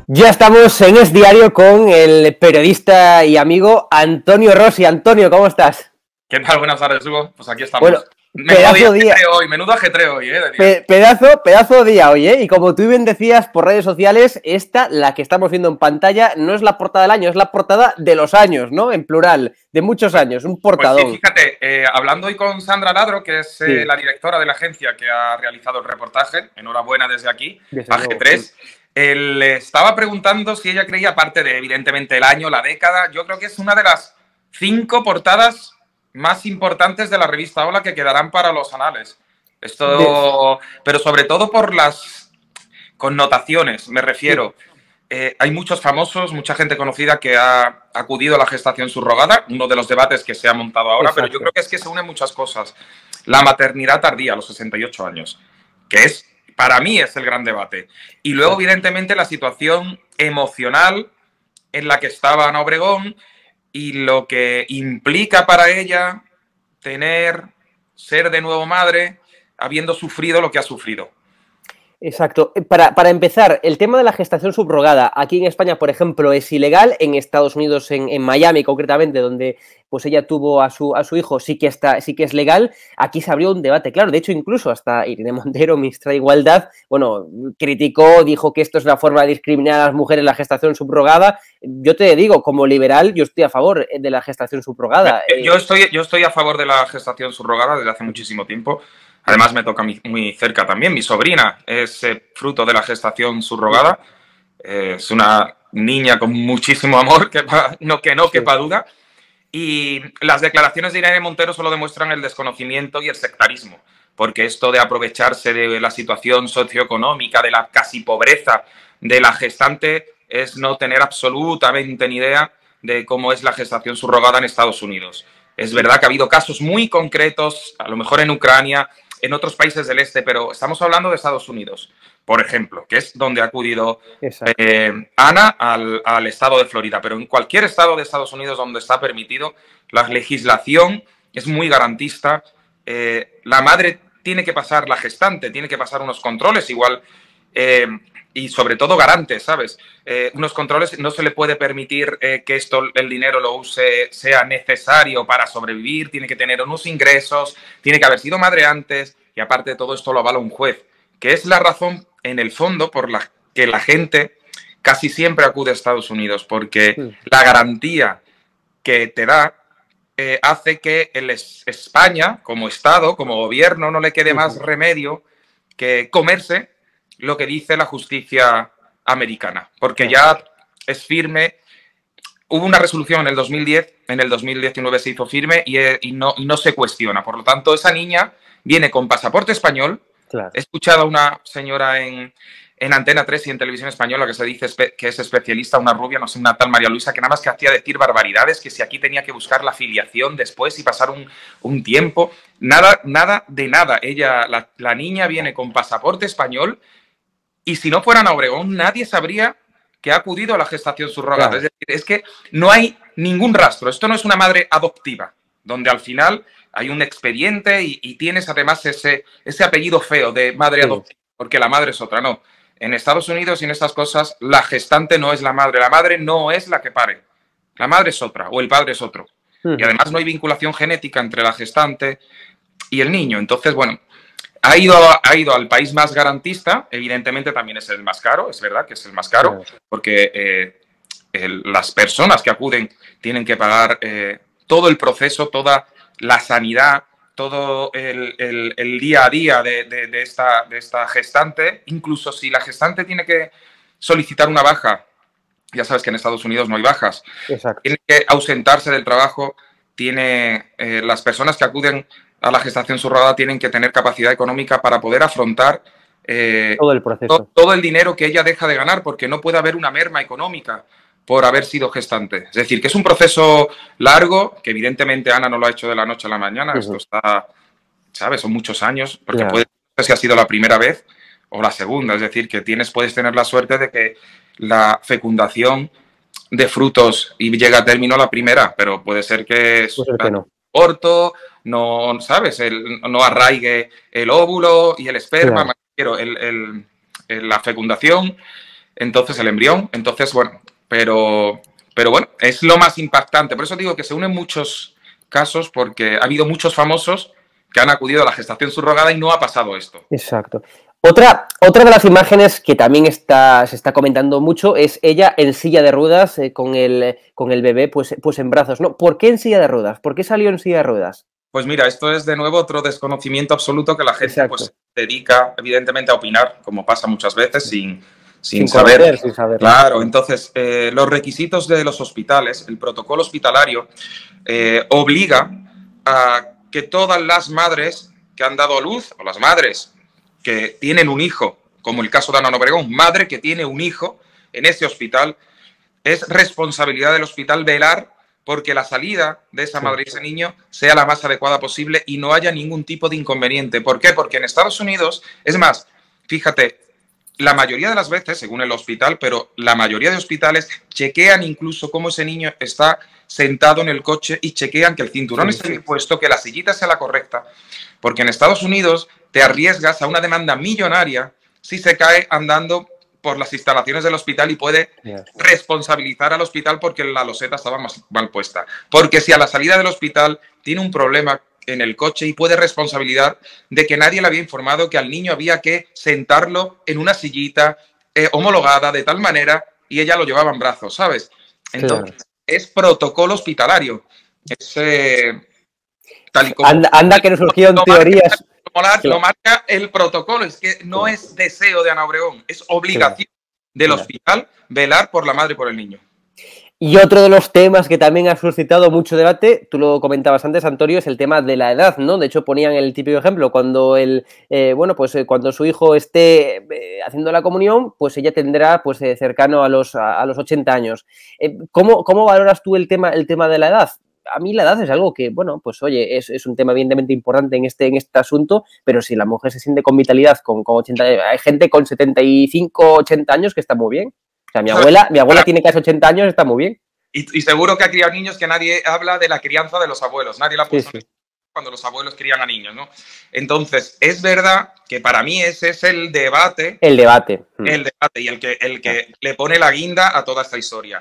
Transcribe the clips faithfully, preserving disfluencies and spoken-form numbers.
Ya estamos en Es Diario con el periodista y amigo Antonio Rossi. Antonio, ¿cómo estás? ¿Qué tal? Buenas tardes, Hugo. Pues aquí estamos. Bueno, Menudo día día. ajetreo hoy, menudo ajetreo hoy, ¿eh? Pe pedazo, pedazo de día hoy, ¿eh? Y como tú bien decías por redes sociales, esta, la que estamos viendo en pantalla, no es la portada del año, es la portada de los años, ¿no? En plural, de muchos años, un portadón. Pues sí, fíjate, eh, hablando hoy con Sandra Ladro, que es eh, sí. la directora de la agencia que ha realizado el reportaje, enhorabuena desde aquí, desde A G tres, sí. eh, le estaba preguntando si ella creía, aparte de, evidentemente, el año, la década, yo creo que es una de las cinco portadas más importantes de la revista Hola que quedarán para los anales. Esto, pero sobre todo por las connotaciones, me refiero. Eh, hay muchos famosos, mucha gente conocida que ha acudido a la gestación subrogada, uno de los debates que se ha montado ahora, Exacto. Pero yo creo que es que se unen muchas cosas. La maternidad tardía a los sesenta y ocho años, que es, para mí, es el gran debate. Y luego, Exacto. evidentemente, la situación emocional en la que estaba Ana Obregón y lo que implica para ella tener, ser de nuevo madre, habiendo sufrido lo que ha sufrido. Exacto. Para, para empezar, el tema de la gestación subrogada, aquí en España, por ejemplo, es ilegal, en Estados Unidos, en, en Miami concretamente, donde pues ella tuvo a su, a su hijo, sí que, está, sí que es legal. Aquí se abrió un debate, claro, de hecho incluso hasta Irene Montero, ministra de Igualdad, bueno, criticó, dijo que esto es una forma de discriminar a las mujeres la gestación subrogada. Yo te digo, como liberal, yo estoy a favor de la gestación subrogada. Yo estoy, yo estoy a favor de la gestación subrogada desde hace muchísimo tiempo. Además, me toca muy cerca también. Mi sobrina es eh, fruto de la gestación subrogada. Eh, es una niña con muchísimo amor, que no, que no quepa duda. Y las declaraciones de Irene Montero solo demuestran el desconocimiento y el sectarismo. Porque esto de aprovecharse de la situación socioeconómica, de la casi pobreza de la gestante, es no tener absolutamente ni idea de cómo es la gestación subrogada en Estados Unidos. Es verdad que ha habido casos muy concretos, a lo mejor en Ucrania, en otros países del este, pero estamos hablando de Estados Unidos, por ejemplo, que es donde ha acudido eh, Ana al, al estado de Florida. Pero en cualquier estado de Estados Unidos donde está permitido, la legislación es muy garantista. Eh, la madre tiene que pasar, la gestante tiene que pasar unos controles igual eh, y sobre todo garantes, ¿sabes? Eh, unos controles, no se le puede permitir eh, que esto, el dinero lo use, sea necesario para sobrevivir, tiene que tener unos ingresos, tiene que haber sido madre antes y aparte de todo esto lo avala un juez, que es la razón en el fondo por la que la gente casi siempre acude a Estados Unidos, porque sí. la garantía que te da eh, hace que el es, España, como Estado, como gobierno, no le quede sí. más remedio que comerse lo que dice la justicia americana, porque ya es firme. Hubo una resolución en el dos mil diez, en el dos mil diecinueve se hizo firme y, y, no, y no se cuestiona. Por lo tanto, esa niña viene con pasaporte español. Claro. He escuchado a una señora en, en Antena tres y en Televisión Española que se dice que es especialista, una rubia, no sé, una tal María Luisa, que nada más que hacía decir barbaridades, que si aquí tenía que buscar la filiación después y pasar un, un tiempo. Nada, nada de nada. Ella, la, la niña viene con pasaporte español. Y si no fuera Ana Obregón, nadie sabría que ha acudido a la gestación subrogada. Claro. Es decir, es que no hay ningún rastro. Esto no es una madre adoptiva, donde al final hay un expediente y, y tienes además ese, ese apellido feo de madre sí. adoptiva, porque la madre es otra. No. En Estados Unidos y en estas cosas, la gestante no es la madre. La madre no es la que pare. La madre es otra o el padre es otro. Uh-huh. Y además no hay vinculación genética entre la gestante y el niño. Entonces, bueno... Ha ido, ha ido al país más garantista, evidentemente también es el más caro, es verdad que es el más caro, porque eh, el, las personas que acuden tienen que pagar eh, todo el proceso, toda la sanidad, todo el, el, el día a día de, de, de, esta, de esta gestante. Incluso si la gestante tiene que solicitar una baja, ya sabes que en Estados Unidos no hay bajas, Exacto. tiene que ausentarse del trabajo, tiene eh, las personas que acuden a la gestación subrogada tienen que tener capacidad económica para poder afrontar eh, todo el proceso. Todo, todo el dinero que ella deja de ganar, porque no puede haber una merma económica por haber sido gestante. Es decir, que es un proceso largo, que evidentemente Ana no lo ha hecho de la noche a la mañana. Uh-huh. Esto está, ¿sabes? Son muchos años, porque yeah. puede ser si ha sido la primera vez o la segunda. Es decir, que tienes, puedes tener la suerte de que la fecundación de frutos y llega a término la primera, pero puede ser que... Puede ser que no. Corto, no, ¿sabes? El, no arraigue el óvulo y el esperma, claro. el, el, el, la fecundación entonces el embrión, entonces, bueno, pero, pero bueno, es lo más impactante. Por eso digo que se unen muchos casos porque ha habido muchos famosos que han acudido a la gestación subrogada y no ha pasado esto. Exacto. Otra, otra de las imágenes que también está, se está comentando mucho es ella en silla de ruedas eh, con, el, con el bebé pues, pues en brazos, ¿no? ¿Por qué en silla de ruedas? ¿Por qué salió en silla de ruedas? Pues mira, esto es de nuevo otro desconocimiento absoluto que la gente Exacto. pues dedica evidentemente a opinar, como pasa muchas veces, sin, sin, Sin saber. conocer, sin saber. Claro, entonces eh, los requisitos de los hospitales, el protocolo hospitalario, eh, obliga a que todas las madres que han dado a luz, o las madres que tienen un hijo, como el caso de Ana Obregón, madre que tiene un hijo en ese hospital, es responsabilidad del hospital velar porque la salida de esa madre y ese niño sea la más adecuada posible y no haya ningún tipo de inconveniente. ¿Por qué? Porque en Estados Unidos, es más, fíjate, la mayoría de las veces, según el hospital, pero la mayoría de hospitales chequean incluso cómo ese niño está sentado en el coche y chequean que el cinturón Sí, esté sí. bien puesto, que la sillita sea la correcta, porque en Estados Unidos te arriesgas a una demanda millonaria si se cae andando por las instalaciones del hospital y puede responsabilizar al hospital porque la loseta estaba más mal puesta. Porque si a la salida del hospital tiene un problema en el coche y puede responsabilidad de que nadie le había informado que al niño había que sentarlo en una sillita eh, homologada de tal manera y ella lo llevaba en brazos, ¿sabes? Entonces, claro, es protocolo hospitalario. Es eh, tal y como... Anda, anda que nos surgieron lo teorías... Marca, lo marca el protocolo, es que no claro. es deseo de Ana Obregón, es obligación claro. del claro. hospital velar por la madre y por el niño. Y otro de los temas que también ha suscitado mucho debate, tú lo comentabas antes, Antonio, es el tema de la edad, ¿no? De hecho, ponían el típico ejemplo, cuando el, eh, bueno, pues eh, cuando su hijo esté eh, haciendo la comunión, pues ella tendrá, pues, eh, cercano a los, a, a los ochenta años. Eh, ¿cómo, ¿Cómo valoras tú el tema, el tema de la edad? A mí la edad es algo que, bueno, pues oye, es, es un tema evidentemente importante en este, en este asunto, pero si la mujer se siente con vitalidad, con, con ochenta, hay gente con setenta y cinco, ochenta años que está muy bien. O sea, mi abuela, mi abuela tiene casi ochenta años, está muy bien. Y, y seguro que ha criado niños que nadie habla de la crianza de los abuelos. Nadie la ha puesto sí, sí. cuando los abuelos crían a niños, ¿no? Entonces, es verdad que para mí ese es el debate. El debate. El debate y el que, el que le pone la guinda a toda esta historia.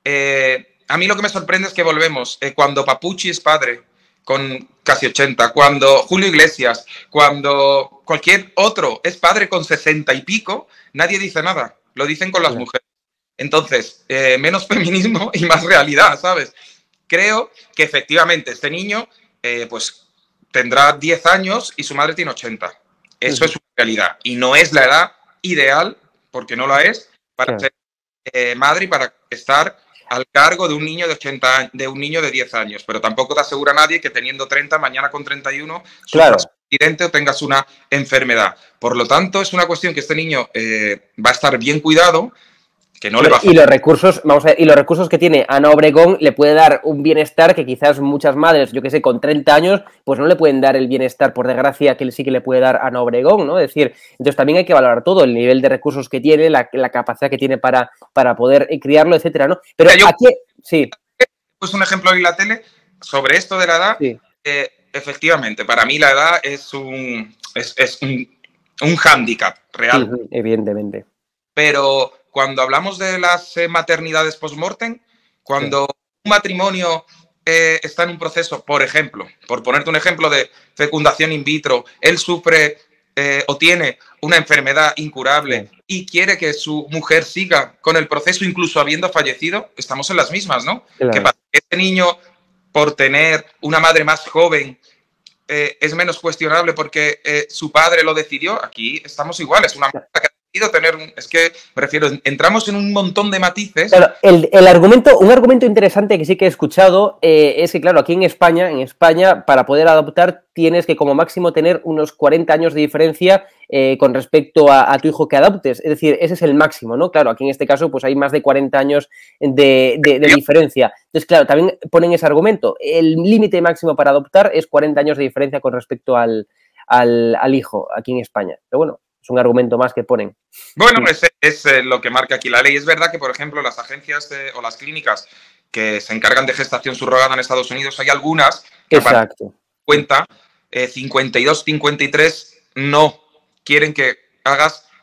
Eh, a mí lo que me sorprende es que volvemos. Eh, cuando Papuchi es padre, con casi ochenta, cuando Julio Iglesias, cuando cualquier otro es padre con sesenta y pico, nadie dice nada. Lo dicen con las sí. mujeres. Entonces, eh, menos feminismo y más realidad, ¿sabes? Creo que efectivamente este niño eh, pues tendrá diez años y su madre tiene ochenta. Eso uh-huh. es una realidad. Y no es la edad ideal, porque no la es, para claro. ser eh, madre y para estar al cargo de un niño de ochenta, de un niño de diez años. Pero tampoco te asegura nadie que teniendo treinta, mañana con treinta y uno, claro. sufras un accidente o tengas una enfermedad. Por lo tanto, es una cuestión que este niño eh, va a estar bien cuidado. Que no le va a y los recursos, vamos a ver, y los recursos que tiene Ana Obregón le puede dar un bienestar que quizás muchas madres, yo que sé, con treinta años, pues no le pueden dar el bienestar, por desgracia, que sí que le puede dar Ana Obregón, ¿no? Es decir, entonces también hay que valorar todo, el nivel de recursos que tiene, la, la capacidad que tiene para, para poder criarlo, etcétera, ¿no? Pero yo, aquí, sí. Pues un ejemplo en la tele sobre esto de la edad. Sí. Eh, efectivamente, para mí la edad es un, es, es un, un hándicap real. Sí, evidentemente. Pero cuando hablamos de las eh, maternidades post-mortem, cuando sí. un matrimonio eh, está en un proceso, por ejemplo, por ponerte un ejemplo de fecundación in vitro, él sufre eh, o tiene una enfermedad incurable sí. y quiere que su mujer siga con el proceso, incluso habiendo fallecido, estamos en las mismas, ¿no? Claro. Que para que este niño, por tener una madre más joven, eh, es menos cuestionable porque eh, su padre lo decidió, aquí estamos iguales, una madre que tener un, es que me refiero, entramos en un montón de matices. Claro, el, el argumento, un argumento interesante que sí que he escuchado eh, es que, claro, aquí en España, en España, para poder adoptar tienes que como máximo tener unos cuarenta años de diferencia eh, con respecto a, a tu hijo que adoptes. Es decir, ese es el máximo, ¿no? Claro, aquí en este caso pues hay más de cuarenta años de, de, de diferencia. Entonces, claro, también ponen ese argumento. El límite máximo para adoptar es cuarenta años de diferencia con respecto al, al, al hijo aquí en España. Pero bueno, es un argumento más que ponen. Bueno, es, es eh, lo que marca aquí la ley. Es verdad que, por ejemplo, las agencias de, o las clínicas que se encargan de gestación subrogada en Estados Unidos, hay algunas que Exacto. cuenta eh, cincuenta y dos, cincuenta y tres no quieren que hagas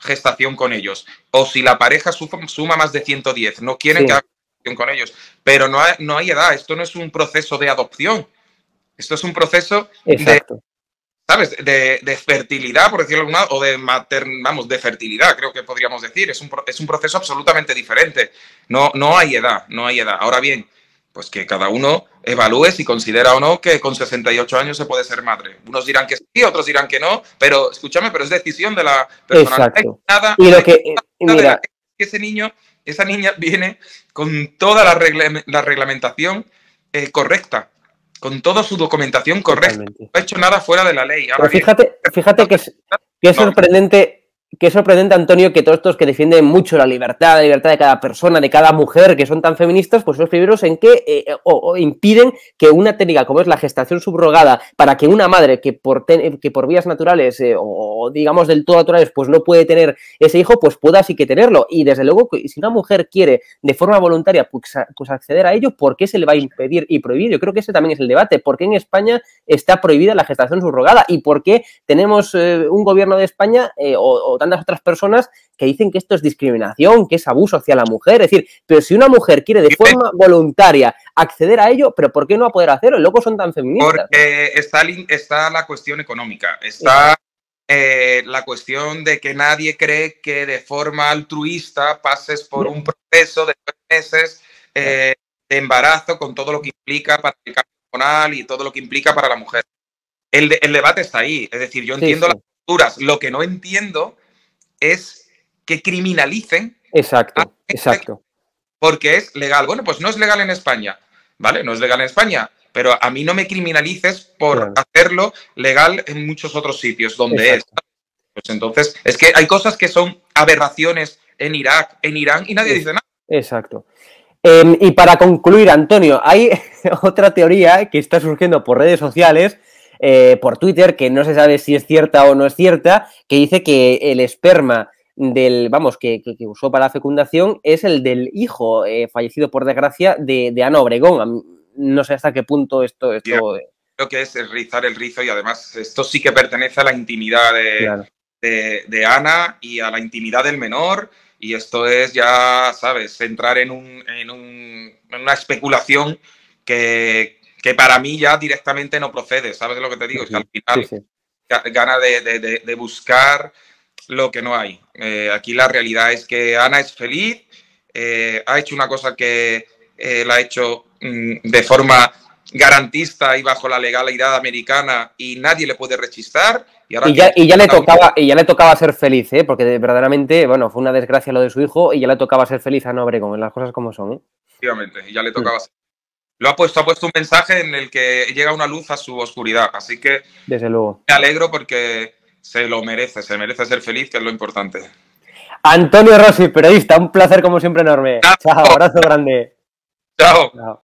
gestación con ellos. O si la pareja suma más de ciento diez, no quieren sí. que haga gestación con ellos. Pero no hay, no hay edad, esto no es un proceso de adopción. Esto es un proceso Exacto. de, ¿sabes? De, de fertilidad, por decirlo de alguna manera, o de mater, vamos, de fertilidad, creo que podríamos decir. Es un, es un proceso absolutamente diferente. No, no hay edad, no hay edad. Ahora bien, pues que cada uno evalúe si considera o no que con sesenta y ocho años se puede ser madre. Unos dirán que sí, otros dirán que no, pero escúchame, pero es decisión de la persona. Exacto. Nada, y lo que, mira, que ese niño, esa niña viene con toda la, regla, la reglamentación eh, correcta, con toda su documentación correcta. Totalmente. No ha hecho nada fuera de la ley. Ahora pero fíjate, bien, fíjate que es, que es sorprendente. Qué sorprendente, Antonio, que todos estos que defienden mucho la libertad, la libertad de cada persona, de cada mujer, que son tan feministas, pues son los primeros en que eh, o, o impiden que una técnica como es la gestación subrogada, para que una madre que por, ten, que por vías naturales eh, o digamos del todo naturales, pues no puede tener ese hijo, pues pueda sí que tenerlo. Y desde luego, si una mujer quiere de forma voluntaria pues, pues acceder a ello, ¿por qué se le va a impedir y prohibir? Yo creo que ese también es el debate. ¿Por qué en España está prohibida la gestación subrogada? ¿Y por qué tenemos eh, un gobierno de España eh, o, o tantas otras personas que dicen que esto es discriminación, que es abuso hacia la mujer? Es decir, pero si una mujer quiere de forma voluntaria acceder a ello, ¿pero por qué no va a poder hacerlo? Luego son tan feministas. Porque está, está la cuestión económica, está eh, la cuestión de que nadie cree que de forma altruista pases por un proceso de tres meses eh, de embarazo con todo lo que implica para el cambio hormonal y todo lo que implica para la mujer. El, de, el debate está ahí, es decir, yo entiendo sí, sí. las posturas, lo que no entiendo es que criminalicen. Exacto, exacto. Porque es legal. Bueno, pues no es legal en España, ¿vale? No es legal en España, pero a mí no me criminalices por claro. hacerlo legal en muchos otros sitios donde exacto. es. Pues entonces, es que hay cosas que son aberraciones en Irak, en Irán, y nadie es, dice nada. Exacto. Eh, y para concluir, Antonio, hay otra teoría que está surgiendo por redes sociales, Eh, por Twitter, que no se sabe si es cierta o no es cierta, que dice que el esperma del, vamos, que, que, que usó para la fecundación es el del hijo eh, fallecido por desgracia de, de Ana Obregón. No sé hasta qué punto esto... esto... Yeah. Creo que es rizar el rizo y además esto sí que pertenece a la intimidad de, claro. de, de Ana y a la intimidad del menor y esto es ya, ¿sabes?, entrar en, un, en, un, en una especulación que... que para mí ya directamente no procede, ¿sabes lo que te digo? Sí, es que al final sí, sí. gana de, de, de buscar lo que no hay. Eh, aquí la realidad es que Ana es feliz, eh, ha hecho una cosa que eh, la ha hecho mm, de forma garantista y bajo la legalidad americana y nadie le puede rechistar. Y, ahora y, ya, y, ya le tocaba, y ya le tocaba ser feliz, ¿eh? Porque verdaderamente, bueno, fue una desgracia lo de su hijo y ya le tocaba ser feliz a Ana Obregón, las cosas como son, ¿eh? Efectivamente, y ya le tocaba ser. Lo ha puesto, ha puesto un mensaje en el que llega una luz a su oscuridad. Así que desde luego me alegro porque se lo merece, se merece ser feliz, que es lo importante. Antonio Rossi, periodista, un placer como siempre enorme. Chao, Chao abrazo grande. Chao. Chao.